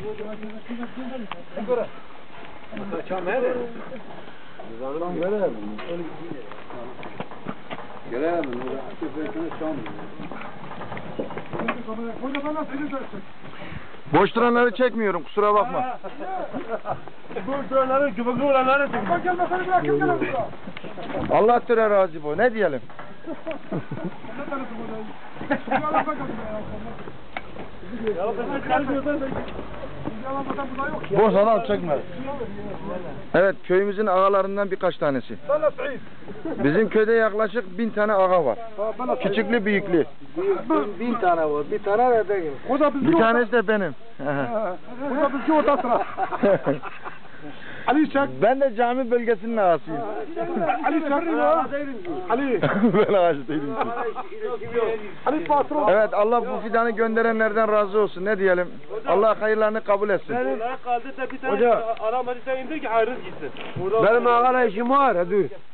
Çam nerede? Çam görelim. Görelim. Çam. Boş duranları çekmiyorum, kusura bakma. Boş duranları, göbekli olanları çekmiyorum. Allah türe razı bu, ne diyelim? Boş adam çekme. Evet, köyümüzün ağalarından birkaç tanesi. Bizim köyde yaklaşık 1000 tane ağa var. Küçüklü büyüklü. 1000 tane var. Bir tane de değil. Bir tanesi de benim. O da bizki orta sıra. Ali çek. Ben de cami bölgesinin ağasıyım. Ali çek. Ali. Ben ağaç değilim. Ali patron. Evet, Allah bu fidanı gönderenlerden razı olsun. Ne diyelim? Allah hayırlarını kabul etsin. Hoca. Aramadıysa indir ki ayrız gitsin. Benim ağala işim var. Dur.